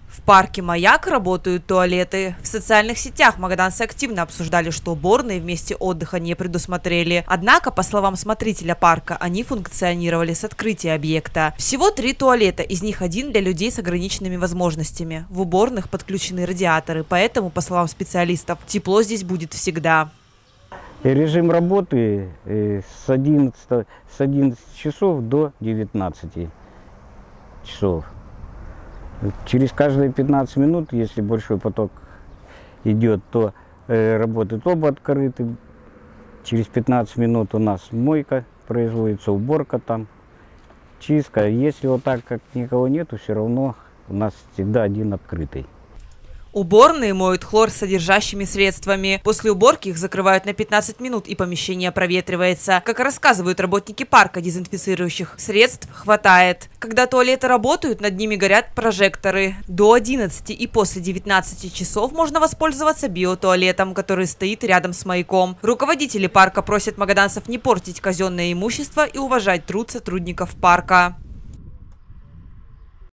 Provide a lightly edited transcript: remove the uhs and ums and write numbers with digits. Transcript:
В парке «Маяк» работают туалеты. В социальных сетях магаданцы активно обсуждали, что уборные в месте отдыха не предусмотрели. Однако, по словам смотрителя парка, они функционировали с открытия объекта. Всего 3 туалета, из них один для людей с ограниченными возможностями. В уборных подключены радиаторы, поэтому, по словам специалистов, тепло здесь будет всегда. Режим работы с 11 часов до 19 часов. Через каждые 15 минут, если большой поток идет, то работают оба открыты. Через 15 минут у нас мойка производится, уборка там, чистка. Если вот так, как никого нету, все равно у нас всегда один открытый. Уборные моют хлорсодержащими средствами. После уборки их закрывают на 15 минут и помещение проветривается. Как рассказывают работники парка, дезинфицирующих средств хватает. Когда туалеты работают, над ними горят прожекторы. До 11 и после 19 часов можно воспользоваться биотуалетом, который стоит рядом с маяком. Руководители парка просят магаданцев не портить казенное имущество и уважать труд сотрудников парка.